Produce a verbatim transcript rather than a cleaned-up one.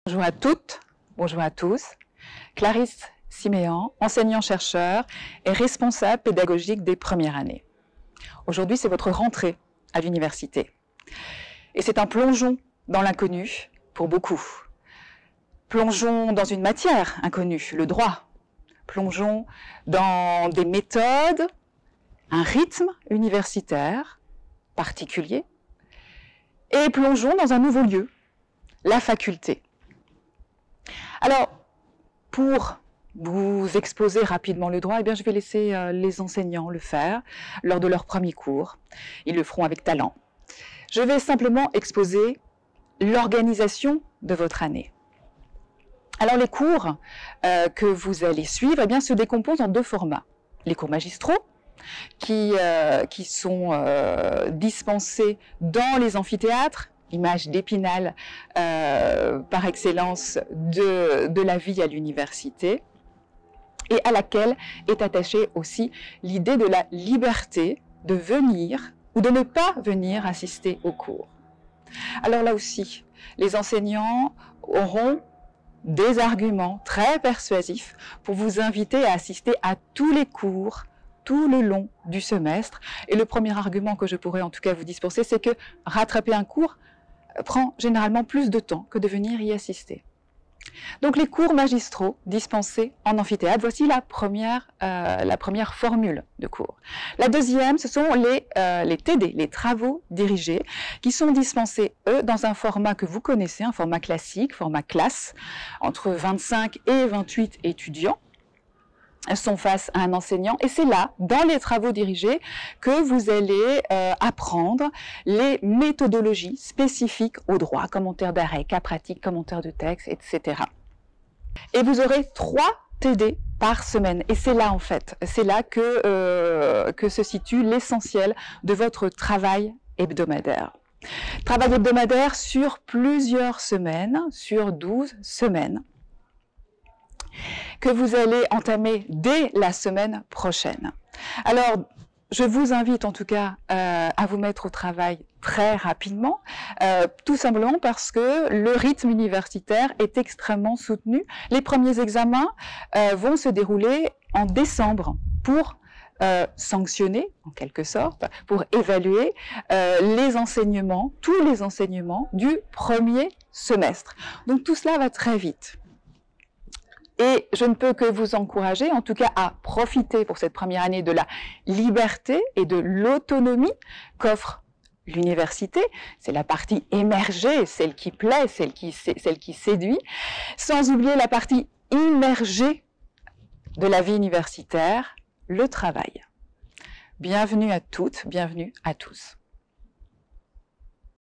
Bonjour à toutes, bonjour à tous. Clarisse Siméan, enseignant-chercheur et responsable pédagogique des premières années. Aujourd'hui, c'est votre rentrée à l'université. Et c'est un plongeon dans l'inconnu pour beaucoup. Plongeons dans une matière inconnue, le droit. Plongeons dans des méthodes, un rythme universitaire particulier. Et plongeons dans un nouveau lieu, la faculté. Alors, pour vous exposer rapidement le droit, eh bien, je vais laisser euh, les enseignants le faire lors de leur premier cours. Ils le feront avec talent. Je vais simplement exposer l'organisation de votre année. Alors, les cours euh, que vous allez suivre eh bien, se décomposent en deux formats. Les cours magistraux, qui, euh, qui sont euh, dispensés dans les amphithéâtres, image d'Épinal euh, par excellence de, de la vie à l'université, et à laquelle est attachée aussi l'idée de la liberté de venir ou de ne pas venir assister aux cours. Alors là aussi, les enseignants auront des arguments très persuasifs pour vous inviter à assister à tous les cours tout le long du semestre. Et le premier argument que je pourrais en tout cas vous dispenser, c'est que rattraper un cours prend généralement plus de temps que de venir y assister. Donc les cours magistraux dispensés en amphithéâtre, voici la première, euh, la première formule de cours. La deuxième, ce sont les, euh, les T D, les travaux dirigés, qui sont dispensés, eux, dans un format que vous connaissez, un format classique, format classe, entre vingt-cinq et vingt-huit étudiants sont face à un enseignant, et c'est là, dans les travaux dirigés, que vous allez euh, apprendre les méthodologies spécifiques au droit, commentaire d'arrêt, cas pratique, commentaire de texte, et cetera. Et vous aurez trois T D par semaine, et c'est là en fait, c'est là que, euh, que se situe l'essentiel de votre travail hebdomadaire. Travail hebdomadaire sur plusieurs semaines, sur douze semaines, que vous allez entamer dès la semaine prochaine. Alors, je vous invite en tout cas euh, à vous mettre au travail très rapidement, euh, tout simplement parce que le rythme universitaire est extrêmement soutenu. Les premiers examens euh, vont se dérouler en décembre pour euh, sanctionner, en quelque sorte, pour évaluer euh, les enseignements, tous les enseignements du premier semestre. Donc tout cela va très vite. Et je ne peux que vous encourager, en tout cas, à profiter pour cette première année de la liberté et de l'autonomie qu'offre l'université. C'est la partie émergée, celle qui plaît, celle qui, celle qui séduit, sans oublier la partie immergée de la vie universitaire, le travail. Bienvenue à toutes, bienvenue à tous.